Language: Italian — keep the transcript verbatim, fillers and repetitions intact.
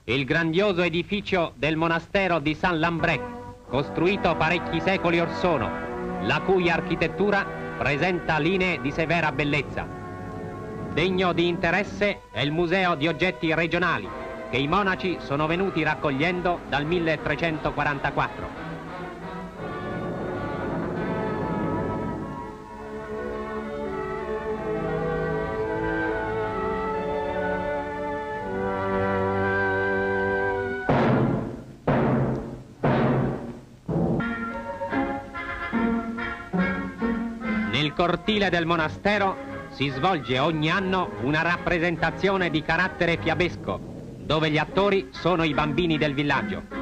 il grandioso edificio del monastero di Saint Lambrec, costruito parecchi secoli or sono, la cui architettura presenta linee di severa bellezza. Degno di interesse è il museo di oggetti regionali, che i monaci sono venuti raccogliendo dal milletrecentoquarantaquattro. Nel cortile del monastero si svolge ogni anno una rappresentazione di carattere fiabesco, dove gli attori sono i bambini del villaggio.